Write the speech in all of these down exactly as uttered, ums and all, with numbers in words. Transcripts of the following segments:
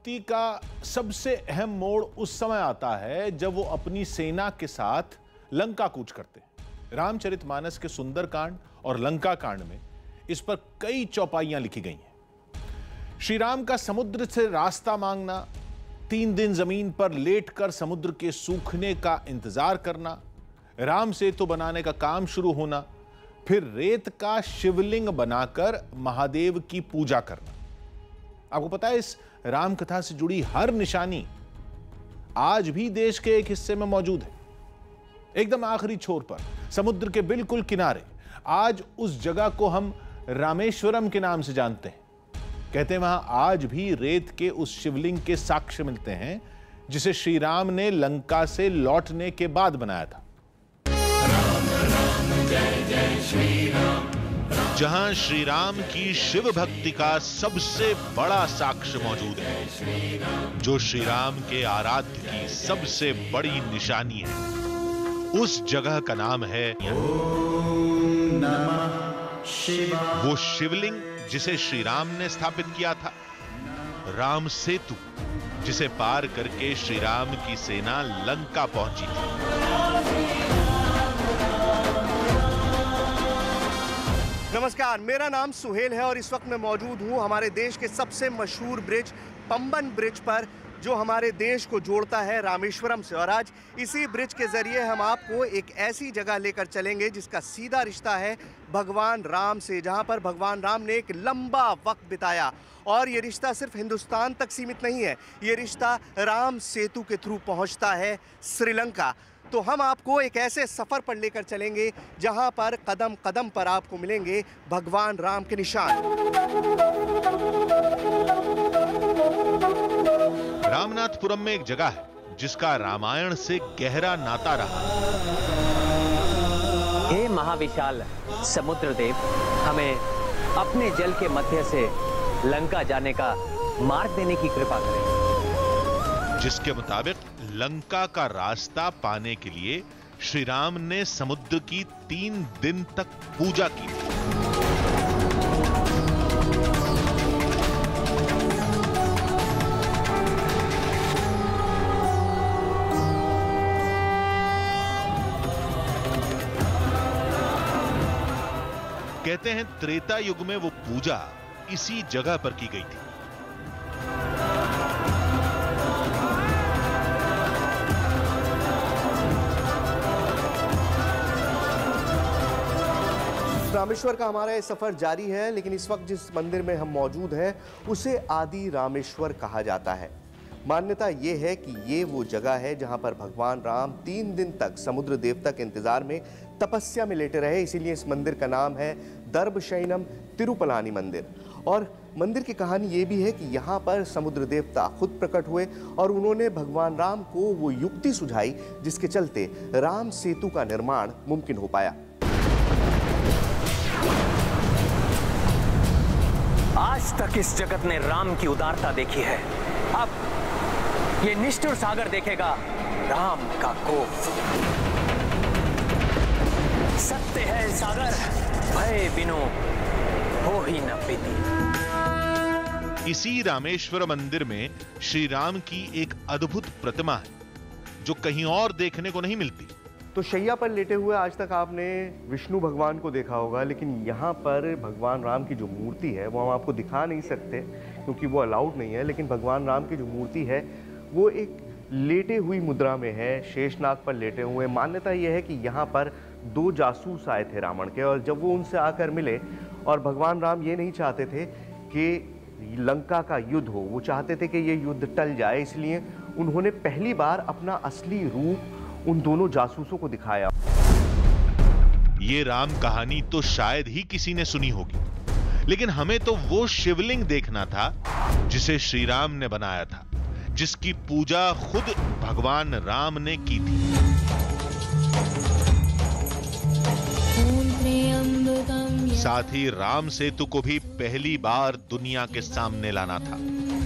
भक्ति का सबसे अहम मोड़ उस समय आता है जब वो अपनी सेना के साथ लंका कूच करते हैं। रामचरितमानस के सुंदरकांड और लंका कांड में इस पर कई चौपाइयां लिखी गई हैं। श्री राम का समुद्र से रास्ता मांगना, तीन दिन जमीन पर लेटकर समुद्र के सूखने का इंतजार करना, राम सेतु बनाने का काम शुरू होना, फिर रेत का शिवलिंग बनाकर महादेव की पूजा करना। आपको पता है, इस राम कथा से जुड़ी हर निशानी आज भी देश के एक हिस्से में मौजूद है। एकदम आखिरी छोर पर, समुद्र के बिल्कुल किनारे, आज उस जगह को हम रामेश्वरम के नाम से जानते हैं। कहते हैं वहां आज भी रेत के उस शिवलिंग के साक्ष्य मिलते हैं जिसे श्री राम ने लंका से लौटने के बाद बनाया था। राम राम जय जय श्री राम। जहां श्री राम की शिव भक्ति का सबसे बड़ा साक्ष्य मौजूद है, जो श्री राम के आराध्य की सबसे बड़ी निशानी है, उस जगह का नाम है ओम नमः शिवाय। वो शिवलिंग जिसे श्री राम ने स्थापित किया था, राम सेतु जिसे पार करके श्री राम की सेना लंका पहुंची थी। नमस्कार, मेरा नाम सुहेल है और इस वक्त मैं मौजूद हूं हमारे देश के सबसे मशहूर ब्रिज पंबन ब्रिज पर, जो हमारे देश को जोड़ता है रामेश्वरम से। और आज इसी ब्रिज के जरिए हम आपको एक ऐसी जगह लेकर चलेंगे जिसका सीधा रिश्ता है भगवान राम से, जहां पर भगवान राम ने एक लंबा वक्त बिताया। और ये रिश्ता सिर्फ हिंदुस्तान तक सीमित नहीं है, ये रिश्ता राम सेतु के थ्रू पहुंचता है श्रीलंका। तो हम आपको एक ऐसे सफर पर लेकर चलेंगे जहां पर कदम कदम पर आपको मिलेंगे भगवान राम के निशान। रामनाथपुरम में एक जगह है जिसका रामायण से गहरा नाता रहा। हे महाविशाल समुद्र देव, हमें अपने जल के मध्य से लंका जाने का मार्ग देने की कृपा करें। जिसके मुताबिक लंका का रास्ता पाने के लिए श्री राम ने समुद्र की तीन दिन तक पूजा की थी। कहते हैं त्रेता युग में वो पूजा इसी जगह पर की गई थी। रामेश्वर का हमारा ये सफर जारी है, लेकिन इस वक्त जिस मंदिर में हम मौजूद हैं उसे आदि रामेश्वर कहा जाता है। मान्यता ये है कि ये वो जगह है जहां पर भगवान राम तीन दिन तक समुद्र देवता के इंतजार में तपस्या में लेटे रहे। इसीलिए इस मंदिर का नाम है दर्भशयनम तिरुपलानी मंदिर। और मंदिर की कहानी ये भी है कि यहाँ पर समुद्र देवता खुद प्रकट हुए और उन्होंने भगवान राम को वो युक्ति सुझाई जिसके चलते राम सेतु का निर्माण मुमकिन हो पाया। आज तक इस जगत ने राम की उदारता देखी है, अब ये निष्ठुर सागर देखेगा राम का कोप। सत्य है सागर, भय बिनु हो ही न पीती। इसी रामेश्वर मंदिर में श्री राम की एक अद्भुत प्रतिमा है जो कहीं और देखने को नहीं मिलती। तो शैया पर लेटे हुए आज तक आपने विष्णु भगवान को देखा होगा, लेकिन यहाँ पर भगवान राम की जो मूर्ति है वो हम आपको दिखा नहीं सकते क्योंकि वो अलाउड नहीं है। लेकिन भगवान राम की जो मूर्ति है वो एक लेटे हुई मुद्रा में है, शेषनाग पर लेटे हुए। मान्यता यह है कि यहाँ पर दो जासूस आए थे रावण के, और जब वो उनसे आकर मिले, और भगवान राम ये नहीं चाहते थे कि लंका का युद्ध हो, वो चाहते थे कि ये युद्ध टल जाए, इसलिए उन्होंने पहली बार अपना असली रूप उन दोनों जासूसों को दिखाया। ये राम कहानी तो शायद ही किसी ने सुनी होगी, लेकिन हमें तो वो शिवलिंग देखना था जिसे श्री राम ने बनाया था, जिसकी पूजा खुद भगवान राम ने की थी। साथ ही राम सेतु को भी पहली बार दुनिया के सामने लाना था।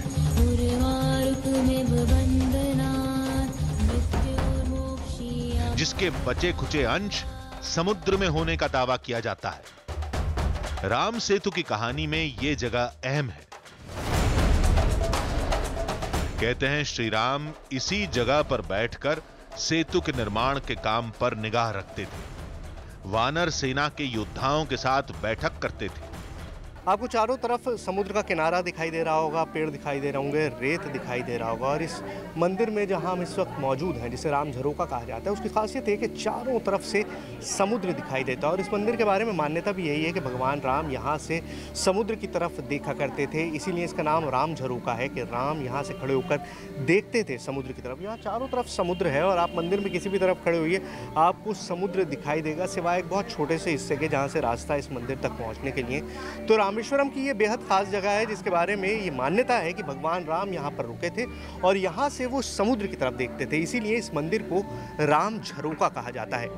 जिसके बचे खुचे अंश समुद्र में होने का दावा किया जाता है। राम सेतु की कहानी में यह जगह अहम है। कहते हैं श्री राम इसी जगह पर बैठकर सेतु के निर्माण के काम पर निगाह रखते थे। वानर सेना के योद्धाओं के साथ बैठक करते थे। आपको चारों तरफ समुद्र का किनारा दिखाई दे रहा होगा, पेड़ दिखाई दे रहे होंगे, रेत दिखाई दे रहा होगा। और इस मंदिर में जहां हम इस वक्त मौजूद हैं, जिसे राम झरोका कहा जाता है, उसकी खासियत है कि चारों तरफ से समुद्र दिखाई देता है। और इस मंदिर के बारे में मान्यता भी यही है कि भगवान राम यहाँ से समुद्र की तरफ देखा करते थे, इसीलिए इसका नाम राम झरोका है कि राम यहाँ से खड़े होकर देखते थे समुद्र की तरफ। यहाँ चारों तरफ समुद्र है और आप मंदिर में किसी भी तरफ खड़े हुए आपको समुद्र दिखाई देगा, सिवाय एक बहुत छोटे से हिस्से के जहाँ से रास्ता इस मंदिर तक पहुँचने के लिए। तो रामेश्वरम की ये बेहद खास जगह है जिसके बारे में ये मान्यता है कि भगवान राम यहाँ पर रुके थे और यहाँ से वो समुद्र की तरफ देखते थे, इसीलिए इस मंदिर को राम झरोका कहा जाता है।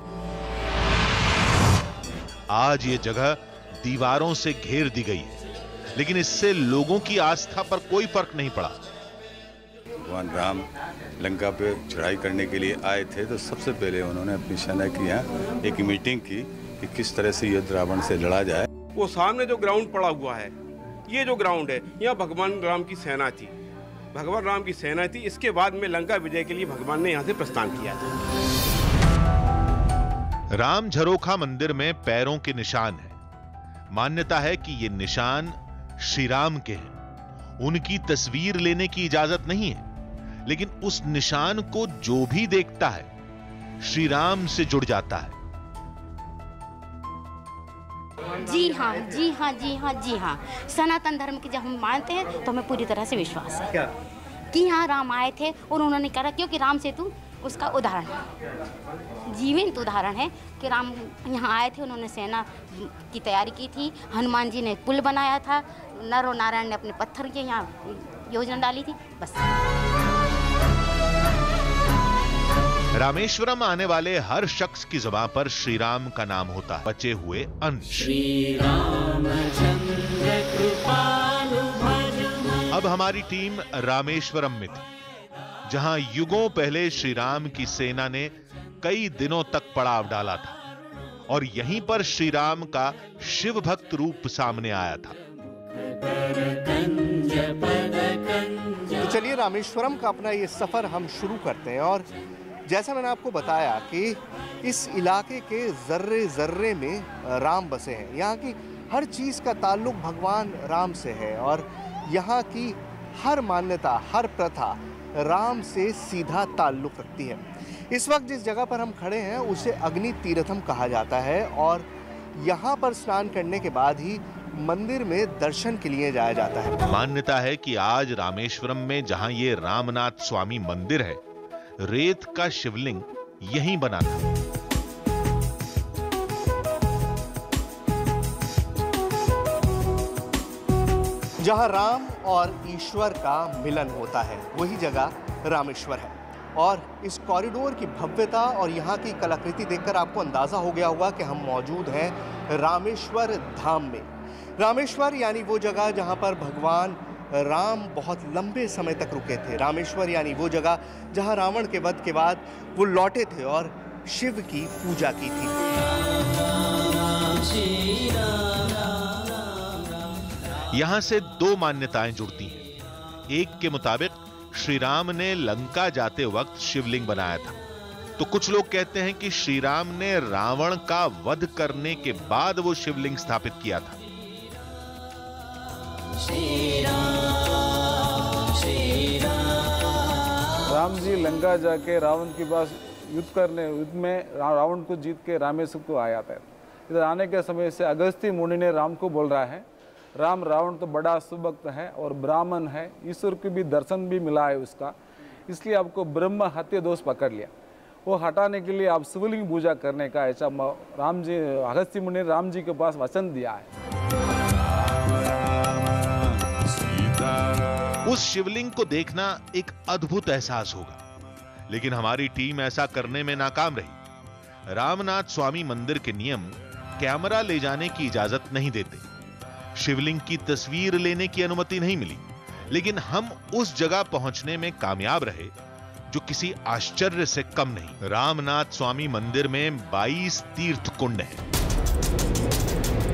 आज ये जगह दीवारों से घेर दी गई है, लेकिन इससे लोगों की आस्था पर कोई फर्क नहीं पड़ा। भगवान राम लंका पे चढ़ाई करने के लिए आए थे तो सबसे पहले उन्होंने अपनी सेना की यहाँ एक मीटिंग की कि किस तरह से युद्ध रावण से लड़ा जाए। वो सामने जो ग्राउंड पड़ा हुआ है, ये जो ग्राउंड है, यहाँ भगवान राम की सेना थी, भगवान राम की सेना थी। इसके बाद में लंका विजय के लिए भगवान ने यहाँ से प्रस्थान किया था। राम झरोखा मंदिर में पैरों के निशान हैं। मान्यता है कि ये निशान श्री राम के हैं। उनकी तस्वीर लेने की इजाजत नहीं है, लेकिन उस निशान को जो भी देखता है श्री राम से जुड़ जाता है। जी हाँ, जी हाँ, जी हाँ, जी हाँ। सनातन धर्म की जब हम मानते हैं तो हमें पूरी तरह से विश्वास है क्या? कि यहाँ राम आए थे और उन्होंने करा, क्योंकि राम सेतु उसका उदाहरण है, जीवंत उदाहरण है कि राम यहाँ आए थे, उन्होंने सेना की तैयारी की थी, हनुमान जी ने पुल बनाया था, नर और नारायण ने अपने पत्थर के यहाँ योजना डाली थी, बस। रामेश्वरम आने वाले हर शख्स की जुबान पर श्री राम का नाम होता है। बचे हुए अंश। श्री रामचंद्र कृपालु भज। अब हमारी टीम रामेश्वरम में थी, जहां युगों पहले श्री राम की सेना ने कई दिनों तक पड़ाव डाला था और यहीं पर श्री राम का शिव भक्त रूप सामने आया था। तो चलिए रामेश्वरम का अपना ये सफर हम शुरू करते हैं। और जैसा मैंने आपको बताया कि इस इलाके के जर्रे जर्रे में राम बसे हैं, यहाँ की हर चीज़ का ताल्लुक भगवान राम से है और यहाँ की हर मान्यता, हर प्रथा राम से सीधा ताल्लुक रखती है। इस वक्त जिस जगह पर हम खड़े हैं उसे अग्नि तीर्थम कहा जाता है और यहाँ पर स्नान करने के बाद ही मंदिर में दर्शन के लिए जाया जाता है। मान्यता है कि आज रामेश्वरम में जहां ये रामनाथ स्वामी मंदिर है, रेत का शिवलिंग यहीं बना था। जहां राम और ईश्वर का मिलन होता है वही जगह रामेश्वर है। और इस कॉरिडोर की भव्यता और यहाँ की कलाकृति देखकर आपको अंदाजा हो गया होगा कि हम मौजूद हैं रामेश्वर धाम में। रामेश्वर यानी वो जगह जहाँ पर भगवान राम बहुत लंबे समय तक रुके थे। रामेश्वर यानी वो जगह जहाँ रावण के वध के बाद वो लौटे थे और शिव की पूजा की थी। यहाँ से दो मान्यताएं जुड़ती हैं। एक के मुताबिक श्री राम ने लंका जाते वक्त शिवलिंग बनाया था, तो कुछ लोग कहते हैं कि श्री राम ने रावण का वध करने के बाद वो शिवलिंग स्थापित किया था। राम जी लंका जाके रावण के पास युद्ध करने युद्ध में रावण को जीत के रामेश्वर को आया था। इधर आने के समय से अगस्त्य मुनि ने राम को बोल रहा है, राम रावण तो बड़ा सुभक्त है और ब्राह्मण है, ईश्वर को भी दर्शन भी मिला है उसका, इसलिए आपको ब्रह्म हत्या दोष पकड़ लिया। वो हटाने के लिए आप शिवलिंग पूजा करने का ऐसा राम जी अगस्त्य मुनि ने राम जी के पास वचन दिया है। उस शिवलिंग को देखना एक अद्भुत एहसास होगा, लेकिन हमारी टीम ऐसा करने में नाकाम रही। रामनाथ स्वामी मंदिर के नियम कैमरा ले जाने की इजाजत नहीं देते, शिवलिंग की तस्वीर लेने की अनुमति नहीं मिली, लेकिन हम उस जगह पहुंचने में कामयाब रहे जो किसी आश्चर्य से कम नहीं। रामनाथ स्वामी मंदिर में बाईस तीर्थ कुंड हैं,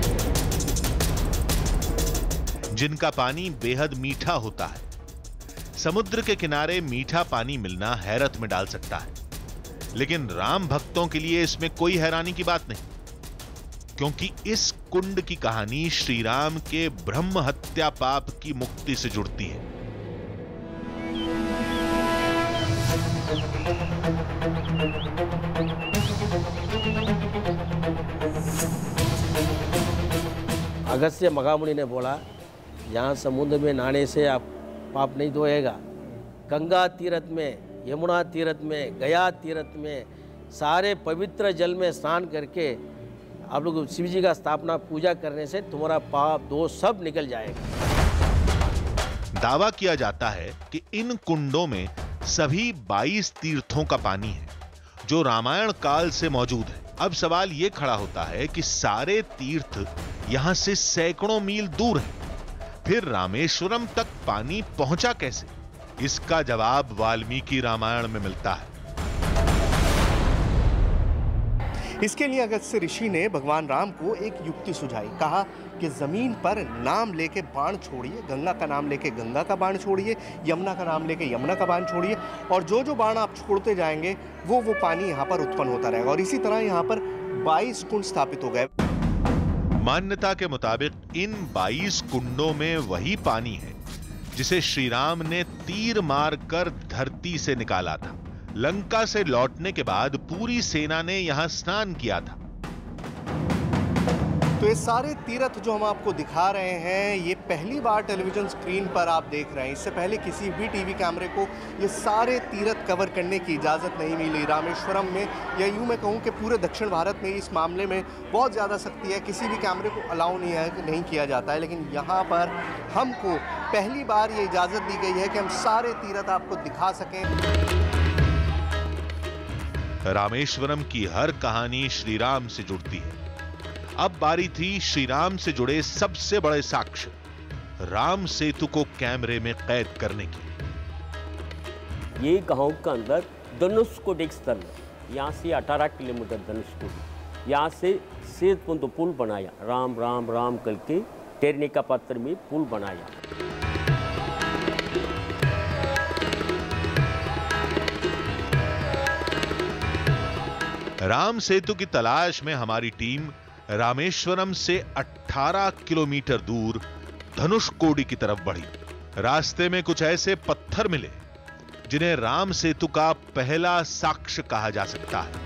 जिनका पानी बेहद मीठा होता है। समुद्र के किनारे मीठा पानी मिलना हैरत में डाल सकता है, लेकिन राम भक्तों के लिए इसमें कोई हैरानी की बात नहीं, क्योंकि इस कुंड की कहानी श्री राम के ब्रह्म हत्या पाप की मुक्ति से जुड़ती है। अगस्त्य महामुनि ने बोला, यहाँ समुद्र में नहाने से आप पाप नहीं धोएगा। गंगा तीर्थ में, यमुना तीर्थ में, गया तीर्थ में सारे पवित्र जल में स्नान करके आप लोग शिव जी का स्थापना पूजा करने से तुम्हारा पाप दोष सब निकल जाएगा। दावा किया जाता है कि इन कुंडों में सभी बाईस तीर्थों का पानी है जो रामायण काल से मौजूद है। अब सवाल यह खड़ा होता है कि सारे तीर्थ यहां से सैकड़ों मील दूर हैं, फिर रामेश्वरम तक पानी पहुंचा कैसे? इसका जवाब वाल्मीकि रामायण में मिलता है। इसके लिए अगस्त्य ऋषि ने भगवान राम को एक युक्ति सुझाई। कहा कि जमीन पर नाम लेके बाण छोड़िए, गंगा का नाम लेके गंगा का बाण छोड़िए, यमुना का नाम लेके यमुना का बाण छोड़िए, और जो जो बाण आप छोड़ते जाएंगे वो वो पानी यहाँ पर उत्पन्न होता रहेगा। और इसी तरह यहाँ पर बाईस कुंड स्थापित हो गए। मान्यता के मुताबिक इन बाईस कुंडों में वही पानी है जिसे श्री राम ने तीर मारकर धरती से निकाला था। लंका से लौटने के बाद पूरी सेना ने यहां स्नान किया था। तो ये सारे तीर्थ जो हम आपको दिखा रहे हैं, ये पहली बार टेलीविजन स्क्रीन पर आप देख रहे हैं। इससे पहले किसी भी टीवी कैमरे को ये सारे तीर्थ कवर करने की इजाज़त नहीं मिली। रामेश्वरम में, या यूँ मैं कहूँ कि पूरे दक्षिण भारत में इस मामले में बहुत ज़्यादा सख्ती है, किसी भी कैमरे को अलाउ नहीं है, नहीं किया जाता है। लेकिन यहाँ पर हमको पहली बार ये इजाज़त दी गई है कि हम सारे तीर्थ आपको दिखा सकें। रामेश्वरम की हर कहानी श्री राम से जुड़ती है। अब बारी थी श्री राम से जुड़े सबसे बड़े साक्ष्य, राम सेतु को कैमरे में कैद करने की। ये गांव के अंदर धनुषकोडी स्थल है, यहाँ से अठारह किलोमीटर धनुषकोडी, यहाँ से सेतु पुल बनाया, राम राम राम करके टेरने का पत्थर में पुल बनाया। राम सेतु की तलाश में हमारी टीम रामेश्वरम से अठारह किलोमीटर दूर धनुषकोडी की तरफ बढ़ी। रास्ते में कुछ ऐसे पत्थर मिले जिन्हें राम सेतु का पहला साक्ष्य कहा जा सकता है।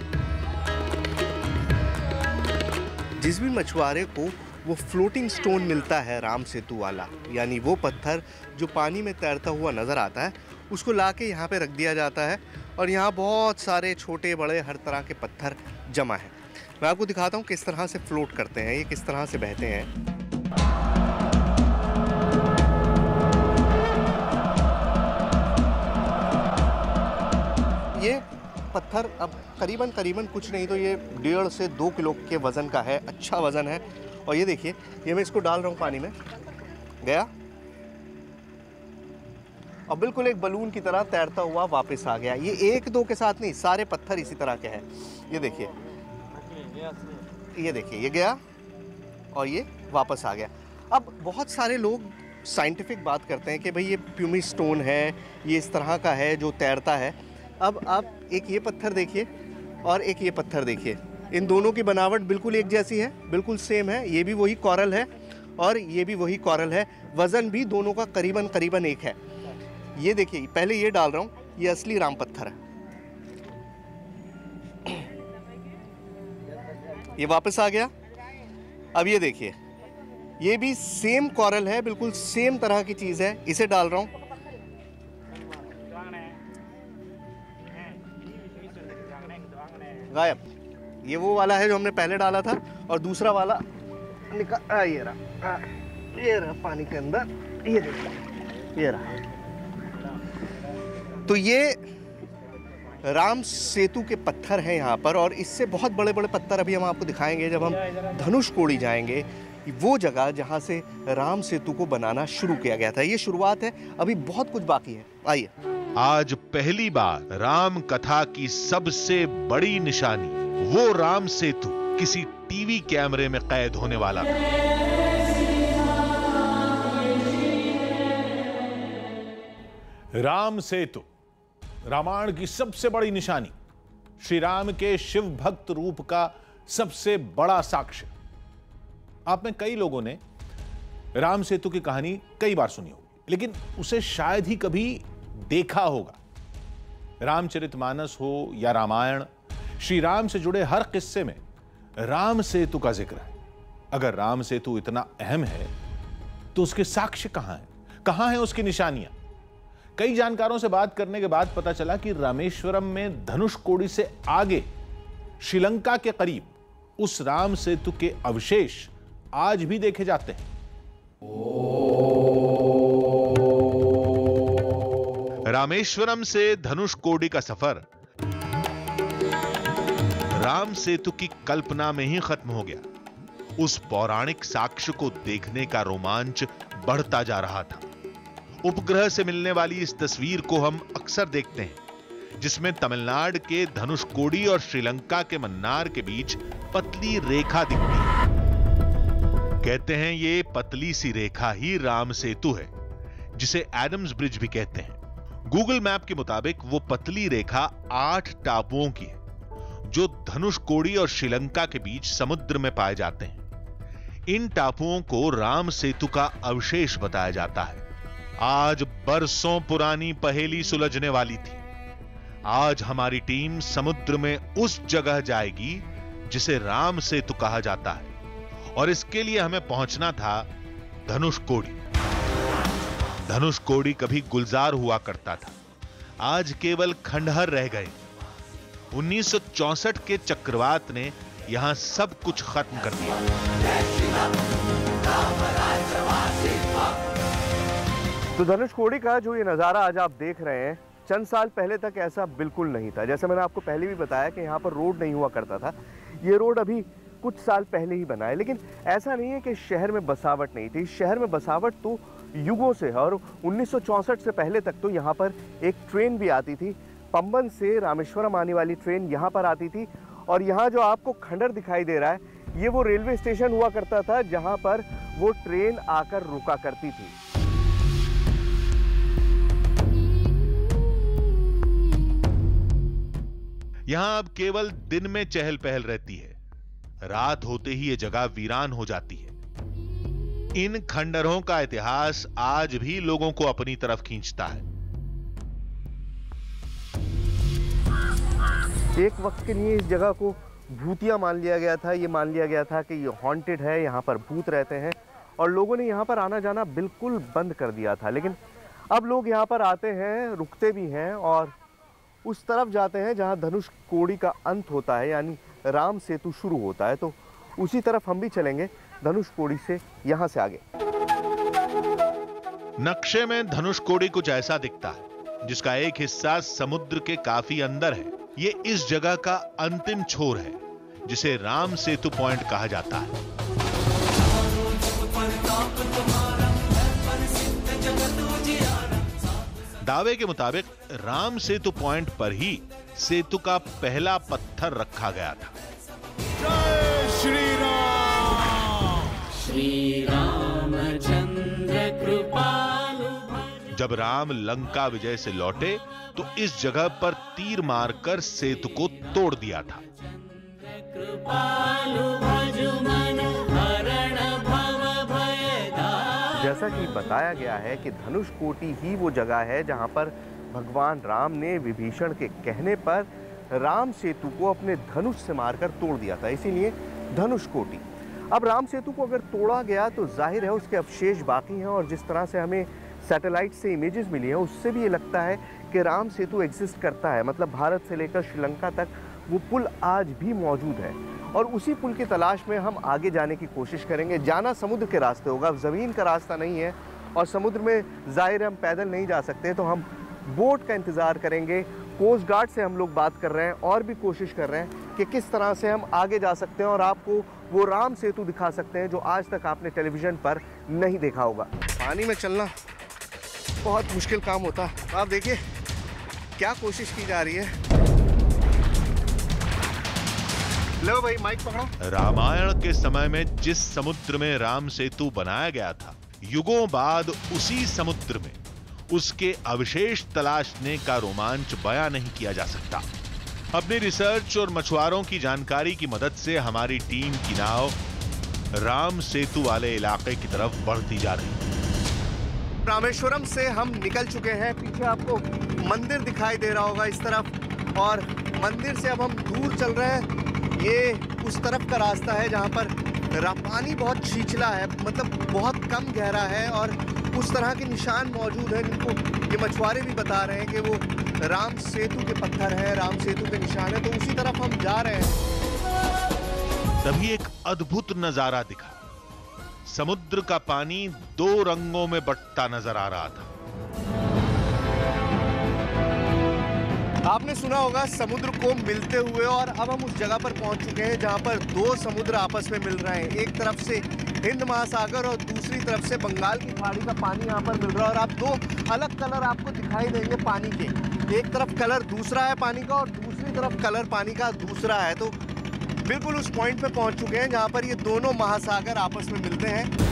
जिस भी मछुआरे को वो फ्लोटिंग स्टोन मिलता है राम सेतु वाला, यानी वो पत्थर जो पानी में तैरता हुआ नजर आता है, उसको लाके यहाँ पे रख दिया जाता है। और यहाँ बहुत सारे छोटे बड़े हर तरह के पत्थर जमा है। मैं आपको दिखाता हूँ किस तरह से फ्लोट करते हैं, ये किस तरह से बहते हैं। ये पत्थर अब करीबन करीबन कुछ नहीं तो ये डेढ़ से दो किलो के वज़न का है, अच्छा वज़न है। और ये देखिए, ये मैं इसको डाल रहा हूँ पानी में, गया और बिल्कुल एक बलून की तरह तैरता हुआ वापस आ गया। ये एक दो के साथ नहीं, सारे पत्थर इसी तरह के हैं। ये देखिए, ये देखिए, ये गया और ये वापस आ गया। अब बहुत सारे लोग साइंटिफिक बात करते हैं कि भाई ये प्यूमी स्टोन है, ये इस तरह का है जो तैरता है। अब आप एक ये पत्थर देखिए और एक ये पत्थर देखिए, इन दोनों की बनावट बिल्कुल एक जैसी है, बिल्कुल सेम है। ये भी वही कोरल है और ये भी वही कोरल है। वज़न भी दोनों का करीबन करीबन एक है। ये देखिए, पहले ये डाल रहा हूँ, ये असली राम पत्थर है। ये वापस आ गया। अब ये देखिए, ये भी सेम कोरल है, बिल्कुल सेम तरह की चीज़ है। इसे डाल रहा हूँ, गायब। ये वो वाला है जो हमने पहले डाला था और दूसरा वाला निकाल, ये रहा, ये रहा पानी के अंदर। ये देखिए, ये रहा। तो ये राम सेतु के पत्थर हैं यहाँ पर, और इससे बहुत बड़े बड़े पत्थर अभी हम आपको दिखाएंगे जब हम धनुषकोडी जाएंगे, वो जगह जहाँ से राम सेतु को बनाना शुरू किया गया था। ये शुरुआत है, अभी बहुत कुछ बाकी है। आइए, आज पहली बार राम कथा की सबसे बड़ी निशानी, वो राम सेतु किसी टीवी कैमरे में कैद होने वाला था। राम सेतु रामायण की सबसे बड़ी निशानी, श्री राम के शिव भक्त रूप का सबसे बड़ा साक्ष्य। आप में कई लोगों ने राम सेतु की कहानी कई बार सुनी होगी, लेकिन उसे शायद ही कभी देखा होगा। रामचरितमानस हो या रामायण, श्री राम से जुड़े हर किस्से में राम सेतु का जिक्र है। अगर राम सेतु इतना अहम है तो उसके साक्ष्य कहां हैं? कहां हैं उसकी निशानियां? कई जानकारों से बात करने के बाद पता चला कि रामेश्वरम में धनुषकोडी से आगे श्रीलंका के करीब उस राम सेतु के अवशेष आज भी देखे जाते हैं। रामेश्वरम से धनुषकोडी का सफर राम सेतु की कल्पना में ही खत्म हो गया। उस पौराणिक साक्ष्य को देखने का रोमांच बढ़ता जा रहा था। उपग्रह से मिलने वाली इस तस्वीर को हम अक्सर देखते हैं, जिसमें तमिलनाडु के धनुषकोडी और श्रीलंका के मन्नार के बीच पतली रेखा दिखती है। कहते हैं ये पतली सी रेखा ही राम सेतु है, जिसे एडम्स ब्रिज भी कहते हैं। गूगल मैप के मुताबिक वो पतली रेखा आठ टापुओं की है, जो धनुषकोडी और श्रीलंका के बीच समुद्र में पाए जाते हैं। इन टापुओं को राम सेतु का अवशेष बताया जाता है। आज बरसों पुरानी पहेली सुलझने वाली थी। आज हमारी टीम समुद्र में उस जगह जाएगी जिसे राम सेतु कहा जाता है, और इसके लिए हमें पहुंचना था धनुषकोडी। धनुषकोडी कभी गुलजार हुआ करता था, आज केवल खंडहर रह गए। उन्नीस सौ चौसठ के चक्रवात ने यहां सब कुछ खत्म कर दिया। तो धनुषकोडी का जो ये नज़ारा आज आप देख रहे हैं, चंद साल पहले तक ऐसा बिल्कुल नहीं था। जैसे मैंने आपको पहले भी बताया कि यहाँ पर रोड नहीं हुआ करता था। ये रोड अभी कुछ साल पहले ही बना है, लेकिन ऐसा नहीं है कि शहर में बसावट नहीं थी। शहर में बसावट तो युगों से है, और उन्नीस सौ चौसठ से पहले तक तो यहाँ पर एक ट्रेन भी आती थी। पंबन से रामेश्वरम आने वाली ट्रेन यहाँ पर आती थी, और यहाँ जो आपको खंडर दिखाई दे रहा है, ये वो रेलवे स्टेशन हुआ करता था जहाँ पर वो ट्रेन आकर रुका करती थी। यहां अब केवल दिन में चहल पहल रहती है, रात होते ही ये जगह वीरान हो जाती है। इन खंडरों का इतिहास आज भी लोगों को अपनी तरफ खींचता है। एक वक्त के लिए इस जगह को भूतिया मान लिया गया था। ये मान लिया गया था कि ये हॉन्टेड है, यहाँ पर भूत रहते हैं, और लोगों ने यहाँ पर आना जाना बिल्कुल बंद कर दिया था। लेकिन अब लोग यहाँ पर आते हैं, रुकते भी हैं, और उस तरफ जाते हैं जहाँ धनुषकोडी का अंत होता है, यानी राम सेतु शुरू होता है। तो उसी तरफ हम भी चलेंगे, धनुषकोडी से यहाँ से आगे। नक्शे में धनुषकोडी कुछ ऐसा दिखता है, जिसका एक हिस्सा समुद्र के काफी अंदर है। ये इस जगह का अंतिम छोर है, जिसे राम सेतु पॉइंट कहा जाता है। दावे के मुताबिक राम सेतु पॉइंट पर ही सेतु का पहला पत्थर रखा गया था। जय श्री राम। श्री रामचंद्र कृपालु। जब राम लंका विजय से लौटे तो इस जगह पर तीर मारकर सेतु को तोड़ दिया था। जैसा कि बताया गया है कि धनुषकोडी ही वो जगह है जहां पर भगवान राम ने विभीषण के कहने पर राम सेतु को अपने धनुष से मारकर तोड़ दिया था, इसीलिए धनुषकोडी। अब राम सेतु को अगर तोड़ा गया तो जाहिर है उसके अवशेष बाकी हैं, और जिस तरह से हमें सैटेलाइट से इमेजेस मिली हैं, उससे भी ये लगता है कि राम सेतु एग्जिस्ट करता है। मतलब भारत से लेकर श्रीलंका तक वो पुल आज भी मौजूद है, और उसी पुल की तलाश में हम आगे जाने की कोशिश करेंगे। जाना समुद्र के रास्ते होगा, ज़मीन का रास्ता नहीं है, और समुद्र में जाहिर हम पैदल नहीं जा सकते, तो हम बोट का इंतज़ार करेंगे। कोस्ट गार्ड से हम लोग बात कर रहे हैं और भी कोशिश कर रहे हैं कि किस तरह से हम आगे जा सकते हैं और आपको वो राम सेतु दिखा सकते हैं जो आज तक आपने टेलीविज़न पर नहीं देखा होगा। पानी में चलना बहुत मुश्किल काम होता है। आप देखिए क्या कोशिश की जा रही है। लो भाई माइक पकड़ो। रामायण के समय में जिस समुद्र में राम सेतु बनाया गया था, युगों बाद उसी समुद्र में उसके अवशेष तलाशने का रोमांच बयां नहीं किया जा सकता। अपनी रिसर्च और मछुआरों की जानकारी की मदद से हमारी टीम की नाव राम सेतु वाले इलाके की तरफ बढ़ती जा रही है। रामेश्वरम से हम निकल चुके हैं। पीछे आपको मंदिर दिखाई दे रहा होगा इस तरफ, और मंदिर से अब हम दूर चल रहे हैं। ये उस तरफ का रास्ता है जहाँ पर पानी बहुत छिछला है, मतलब बहुत कम गहरा है, और उस तरह के निशान मौजूद हैं जिनको ये मछुआरे भी बता रहे हैं कि वो राम सेतु के पत्थर हैं, राम सेतु के निशान है। तो उसी तरफ हम जा रहे हैं। तभी एक अद्भुत नजारा दिखा। समुद्र का पानी दो रंगों में बंटता नजर आ रहा था। आपने सुना होगा समुद्र को मिलते हुए, और अब हम उस जगह पर पहुंच चुके हैं जहां पर दो समुद्र आपस में मिल रहे हैं। एक तरफ से हिंद महासागर और दूसरी तरफ से बंगाल की खाड़ी का पानी यहां पर मिल रहा है। और आप दो अलग कलर आपको दिखाई देंगे पानी के। एक तरफ कलर दूसरा है पानी का और दूसरी तरफ कलर पानी का दूसरा है। तो बिल्कुल उस पॉइंट पे पहुंच चुके हैं जहां पर ये दोनों महासागर आपस में मिलते हैं।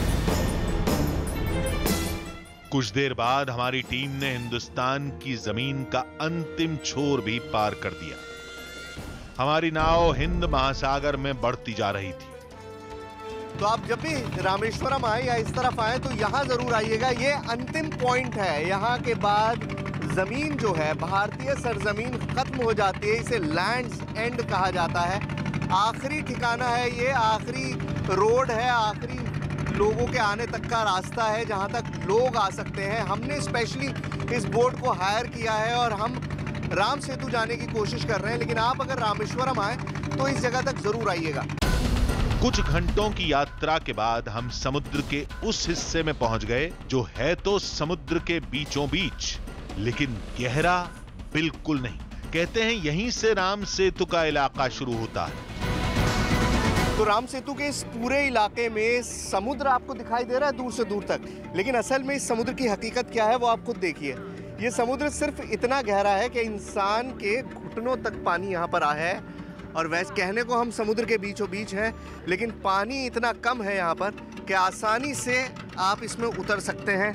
कुछ देर बाद हमारी टीम ने हिंदुस्तान की जमीन का अंतिम छोर भी पार कर दिया। हमारी नाव हिंद महासागर में बढ़ती जा रही थी। तो आप जब भी रामेश्वरम आए या इस तरफ आए तो यहाँ जरूर आइएगा। ये अंतिम पॉइंट है। यहाँ के बाद जमीन जो है, भारतीय सरजमीन खत्म हो जाती है। इसे लैंड्स एंड कहा जाता है। आखिरी ठिकाना है ये, आखिरी रोड है, आखिरी लोगों के आने तक का रास्ता है जहां तक लोग आ सकते हैं। हमने स्पेशली इस बोट को हायर किया है और हम राम सेतु जाने की कोशिश कर रहे हैं। लेकिन आप अगर रामेश्वरम आए तो इस जगह तक जरूर आइएगा। कुछ घंटों की यात्रा के बाद हम समुद्र के उस हिस्से में पहुंच गए जो है तो समुद्र के बीचों बीच, लेकिन गहरा बिल्कुल नहीं। कहते हैं यहीं से राम सेतु का इलाका शुरू होता है। तो राम सेतु के इस पूरे इलाके में समुद्र आपको दिखाई दे रहा है दूर से दूर तक, लेकिन असल में इस समुद्र की हकीकत क्या है वो आप खुद देखिए। ये समुद्र सिर्फ इतना गहरा है कि इंसान के घुटनों तक पानी यहाँ पर आया है। और वैसे कहने को हम समुद्र के बीचों बीच हैं, लेकिन पानी इतना कम है यहाँ पर कि आसानी से आप इसमें उतर सकते हैं।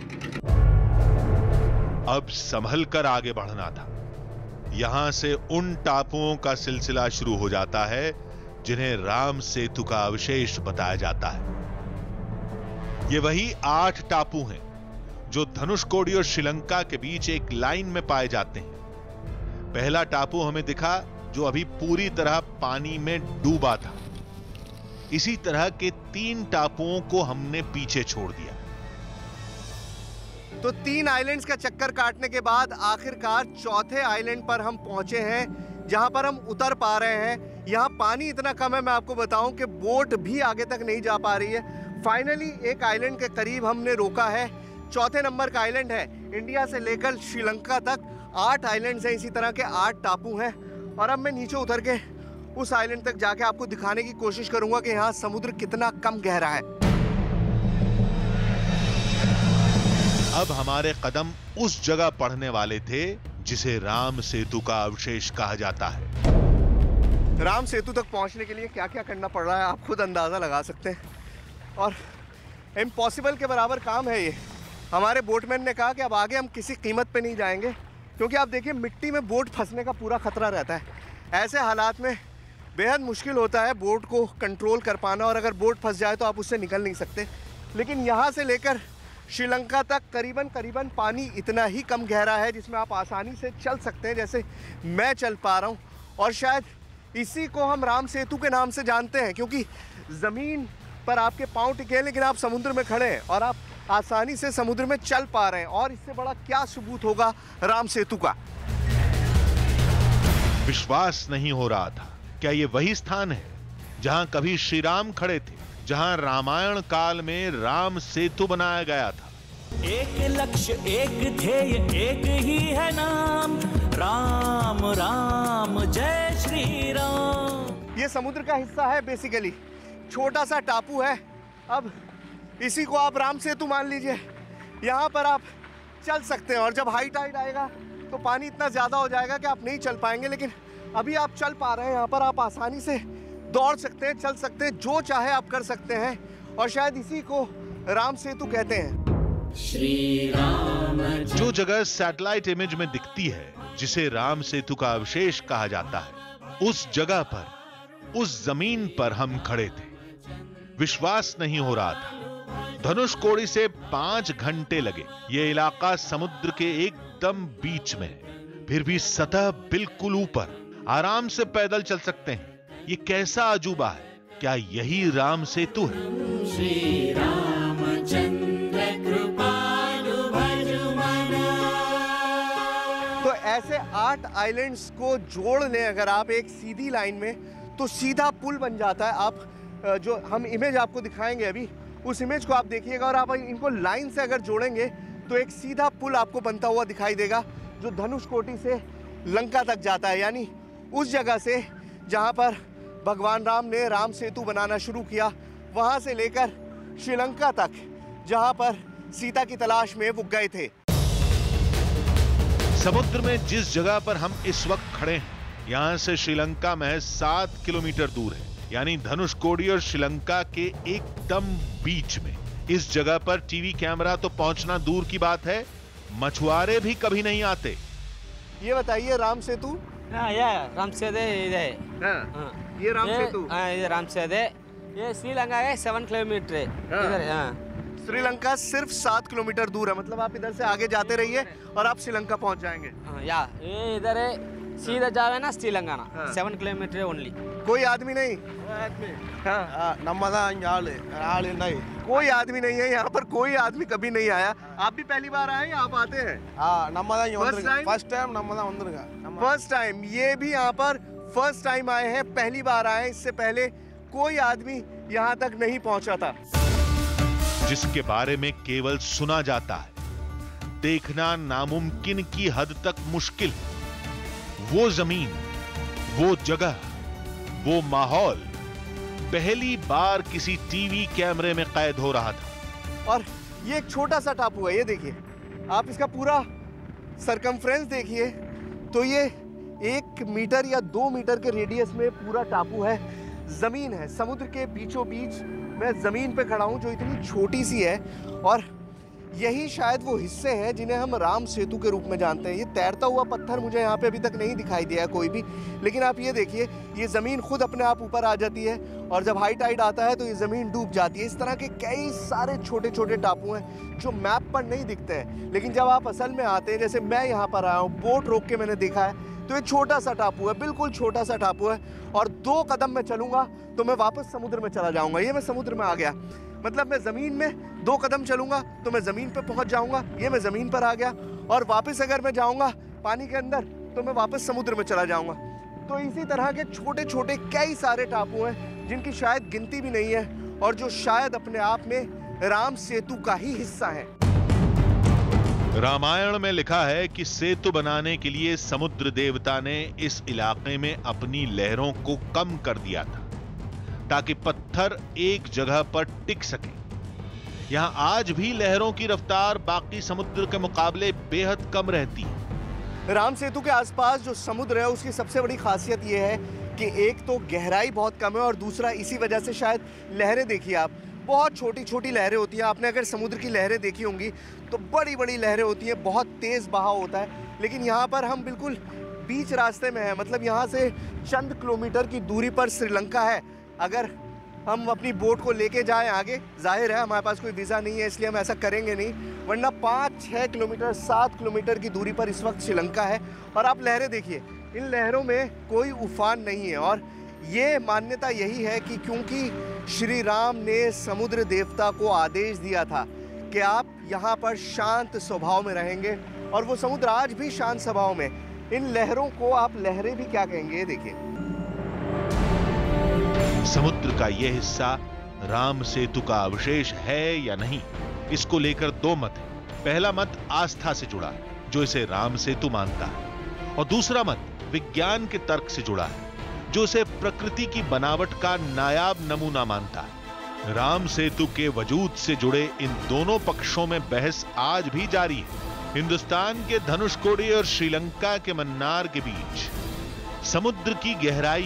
अब संभल कर आगे बढ़ना था। यहाँ से उन टापुओं का सिलसिला शुरू हो जाता है जिन्हें राम सेतु का अवशेष बताया जाता है। ये वही आठ टापू हैं जो धनुषकोडी और श्रीलंका के बीच एक लाइन में पाए जाते हैं। पहला टापू हमें दिखा जो अभी पूरी तरह पानी में डूबा था। इसी तरह के तीन टापुओं को हमने पीछे छोड़ दिया। तो तीन आइलैंड्स का चक्कर काटने के बाद आखिरकार चौथे आइलैंड पर हम पहुंचे हैं जहां पर हम उतर पा रहे हैं। यहाँ पानी इतना कम है, मैं आपको बताऊं कि बोट भी आगे तक नहीं जा पा रही है। फाइनली एक आइलैंड के करीब हमने रोका है। चौथे नंबर का आइलैंड है। इंडिया से लेकर श्रीलंका तक आठ आइलैंड्स हैं, इसी तरह के आठ टापू हैं। और अब मैं नीचे उतर के उस आइलैंड तक जाके आपको दिखाने की कोशिश करूंगा कि यहाँ समुद्र कितना कम गहरा है। अब हमारे कदम उस जगह पड़ने वाले थे जिसे राम सेतु का अवशेष कहा जाता है। राम सेतु तक पहुंचने के लिए क्या क्या करना पड़ रहा है आप खुद अंदाज़ा लगा सकते हैं, और इम्पॉसिबल के बराबर काम है ये। हमारे बोटमैन ने कहा कि अब आगे हम किसी कीमत पे नहीं जाएंगे, क्योंकि आप देखिए मिट्टी में बोट फंसने का पूरा खतरा रहता है। ऐसे हालात में बेहद मुश्किल होता है बोट को कंट्रोल कर पाना, और अगर बोट फंस जाए तो आप उससे निकल नहीं सकते। लेकिन यहाँ से लेकर श्रीलंका तक करीबन करीबन पानी इतना ही कम गहरा है जिसमें आप आसानी से चल सकते हैं, जैसे मैं चल पा रहा हूँ। और शायद इसी को हम राम सेतु के नाम से जानते हैं, क्योंकि ज़मीन पर आपके पाँव टिके हैं लेकिन आप समुद्र में खड़े हैं और आप आसानी से समुद्र में चल पा रहे हैं। और इससे बड़ा क्या सबूत होगा राम सेतु का। विश्वास नहीं हो रहा था, क्या ये वही स्थान है जहां कभी श्री राम खड़े थे, जहां रामायण काल में राम सेतु बनाया गया था। एक लक्ष्य एक ध्येय एक ही है नाम, राम राम जय श्री राम। ये समुद्र का हिस्सा है, बेसिकली छोटा सा टापू है। अब इसी को आप राम सेतु मान लीजिए। यहाँ पर आप चल सकते हैं, और जब हाई टाइड आएगा तो पानी इतना ज़्यादा हो जाएगा कि आप नहीं चल पाएंगे, लेकिन अभी आप चल पा रहे हैं। यहाँ पर आप आसानी से दौड़ सकते हैं, चल सकते हैं, जो चाहे आप कर सकते हैं, और शायद इसी को राम सेतु कहते हैं। श्री राम जो जगह सैटेलाइट इमेज में दिखती है, जिसे राम सेतु का अवशेष कहा जाता है, उस जगह पर, उस जमीन पर हम खड़े थे। विश्वास नहीं हो रहा था। धनुषकोडी से पांच घंटे लगे। यह इलाका समुद्र के एकदम बीच में है, फिर भी सतह बिल्कुल ऊपर। आराम से पैदल चल सकते हैं। ये कैसा अजूबा है? क्या यही राम सेतु है? श्री रामचंद्र कृपालु भजमना। तो ऐसे आठ आइलैंड्स को जोड़ लें अगर आप एक सीधी लाइन में, तो सीधा पुल बन जाता है। आप जो हम इमेज आपको दिखाएंगे अभी, उस इमेज को आप देखिएगा और आप इनको लाइन से अगर जोड़ेंगे तो एक सीधा पुल आपको बनता हुआ दिखाई देगा, जो धनुषकोटी से लंका तक जाता है। यानी उस जगह से जहां पर भगवान राम ने राम सेतु बनाना शुरू किया, वहां से लेकर श्रीलंका तक, जहां पर सीता की तलाश में वो गए थे। समुद्र में जिस जगह पर हम इस वक्त खड़े हैं, यहां से श्रीलंका महज सात किलोमीटर दूर है। यानी धनुषकोडी और श्रीलंका के एकदम बीच में। इस जगह पर टीवी कैमरा तो पहुंचना दूर की बात है, मछुआरे भी कभी नहीं आते। ये बताइए, राम सेतु? हाँ, ये राम सेतु है। हाँ, ये राम सेतु? हाँ, ये राम सेतु है। ये श्रीलंका है सेवन किलोमीटर है इधर। हाँ, श्रीलंका सिर्फ सात किलोमीटर दूर है। मतलब आप इधर से आगे जाते रहिए और आप श्रीलंका पहुंच जाएंगे। हाँ, या ये इधर है, सीधा जावे ना श्रीलंका ना। हाँ। Seven kilometre only. कोई आदमी नहीं? आदमी हाँ, नम्मदा आले आले नहीं। कोई आदमी नहीं है यहाँ पर। कोई आदमी कभी नहीं आया। आप भी पहली बार आए या आप आते हैं? हाँ, नम्मदा फर्स्ट टाइम नम्मदा फर्स्ट टाइम। ये भी यहाँ पर फर्स्ट टाइम आए हैं, पहली बार आए। इससे पहले कोई आदमी यहाँ तक नहीं पहुंचा था। जिसके बारे में केवल सुना जाता है, देखना नामुमकिन की हद तक मुश्किल। वो जमीन, वो जगह, वो माहौल पहली बार किसी टीवी कैमरे में कैद हो रहा था। और ये एक छोटा सा टापू है। ये देखिए, आप इसका पूरा सरकमफ्रेंस देखिए, तो ये एक मीटर या दो मीटर के रेडियस में पूरा टापू है। जमीन है, समुद्र के बीचों बीच मैं जमीन पे खड़ा हूँ, जो इतनी छोटी सी है। और यही शायद वो हिस्से हैं जिन्हें हम राम सेतु के रूप में जानते हैं। ये तैरता हुआ पत्थर मुझे यहाँ पे अभी तक नहीं दिखाई दिया है कोई भी, लेकिन आप ये देखिए, ये ज़मीन खुद अपने आप ऊपर आ जाती है और जब हाई टाइड आता है तो ये ज़मीन डूब जाती है। इस तरह के कई सारे छोटे छोटे टापू हैं जो मैप पर नहीं दिखते हैं, लेकिन जब आप असल में आते हैं, जैसे मैं यहाँ पर आया हूँ, बोट रोक के मैंने देखा है, तो ये छोटा सा टापू है, बिल्कुल छोटा सा टापू है। और दो कदम मैं चलूँगा तो मैं वापस समुद्र में चला जाऊँगा। ये मैं समुद्र में आ गया। मतलब मैं ज़मीन में दो कदम चलूंगा तो मैं ज़मीन पे पहुंच जाऊंगा। ये मैं ज़मीन पर आ गया। और वापस अगर मैं जाऊंगा पानी के अंदर तो मैं वापस समुद्र में चला जाऊंगा। तो इसी तरह के छोटे छोटे कई सारे टापू हैं जिनकी शायद गिनती भी नहीं है और जो शायद अपने आप में राम सेतु का ही हिस्सा है। रामायण में लिखा है कि सेतु बनाने के लिए समुद्र देवता ने इस इलाके में अपनी लहरों को कम कर दिया था ताकि पत्थर एक जगह पर टिक सके। यहां आज भी लहरों की रफ्तार बाकी समुद्र के मुकाबले बेहद कम रहती है। राम सेतु के आसपास जो समुद्र है उसकी सबसे बड़ी खासियत यह है कि एक तो गहराई बहुत कम है और दूसरा इसी वजह से शायद लहरें देखिए आप, बहुत छोटी छोटी लहरें होती हैं। आपने अगर समुद्र की लहरें देखी होंगी तो बड़ी बड़ी लहरें होती हैं, बहुत तेज बहाव होता है। लेकिन यहाँ पर हम बिल्कुल बीच रास्ते में हैं। मतलब यहाँ से चंद किलोमीटर की दूरी पर श्रीलंका है। अगर हम अपनी बोट को लेके जाएं आगे, जाहिर है हमारे पास कोई वीज़ा नहीं है इसलिए हम ऐसा करेंगे नहीं, वरना पाँच छः किलोमीटर सात किलोमीटर की दूरी पर इस वक्त श्रीलंका है। और आप लहरें देखिए, इन लहरों में कोई उफान नहीं है। और ये मान्यता यही है कि क्योंकि श्री राम ने समुद्र देवता को आदेश दिया था कि आप यहाँ पर शांत स्वभाव में रहेंगे, और वो समुद्र आज भी शांत स्वभाव में। इन लहरों को आप लहरें भी क्या कहेंगे, देखिए। समुद्र का यह हिस्सा राम सेतु का अवशेष है या नहीं, इसको लेकर दो मत हैं। पहला मत आस्था से जुड़ा है, जो इसे राम सेतु मानता है, और दूसरा मत विज्ञान के तर्क से जुड़ा है, जो इसे प्रकृति की बनावट का नायाब नमूना मानता है। राम सेतु के वजूद से जुड़े इन दोनों पक्षों में बहस आज भी जारी है। हिंदुस्तान के धनुषकोडी और श्रीलंका के मन्नार के बीच समुद्र की गहराई